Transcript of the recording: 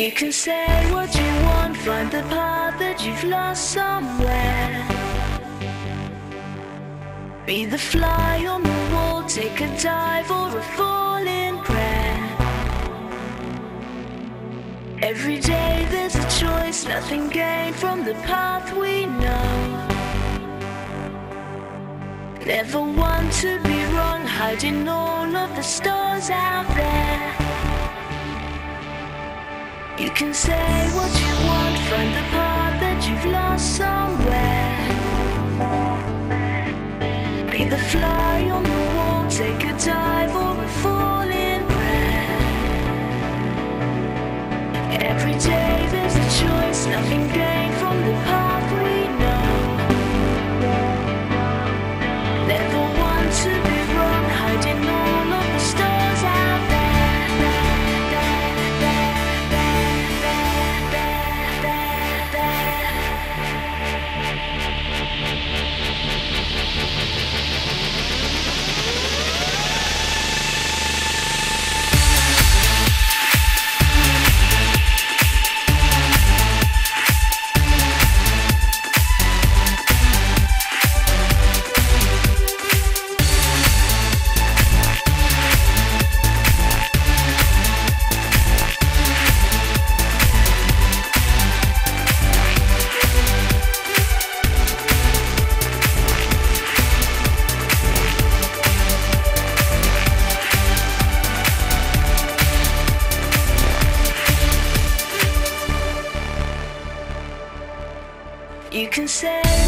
You can say what you want, find the path that you've lost somewhere. Be the fly on the wall, take a dive or a fall in prayer. Every day there's a choice, nothing gained from the path we know. Never want to be wrong, hiding all of the stars out there. You can say what you want, find the path that you've lost somewhere. Be the fly on the wall, take a dive or a fall in prayer. Every day there's a choice, nothing gained from the path we know. Never want to be wrong, hiding all of the stars out there. You can say